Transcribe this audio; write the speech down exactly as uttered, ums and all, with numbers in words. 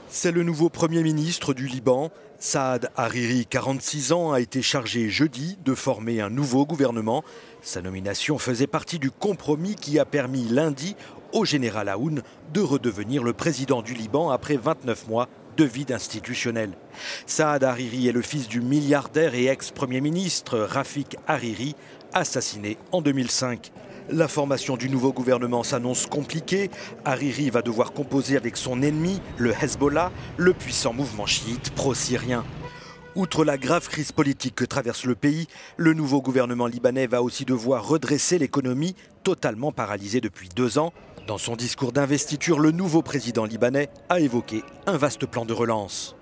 C'est le nouveau Premier ministre du Liban. Saad Hariri, quarante-six ans, a été chargé jeudi de former un nouveau gouvernement. Sa nomination faisait partie du compromis qui a permis lundi au général Aoun de redevenir le président du Liban après vingt-neuf mois de vide institutionnel. Saad Hariri est le fils du milliardaire et ex-premier ministre Rafik Hariri, assassiné en deux mille cinq. La formation du nouveau gouvernement s'annonce compliquée. Hariri va devoir composer avec son ennemi, le Hezbollah, le puissant mouvement chiite pro-syrien. Outre la grave crise politique que traverse le pays, le nouveau gouvernement libanais va aussi devoir redresser l'économie totalement paralysée depuis deux ans. Dans son discours d'investiture, le nouveau président libanais a évoqué un vaste plan de relance.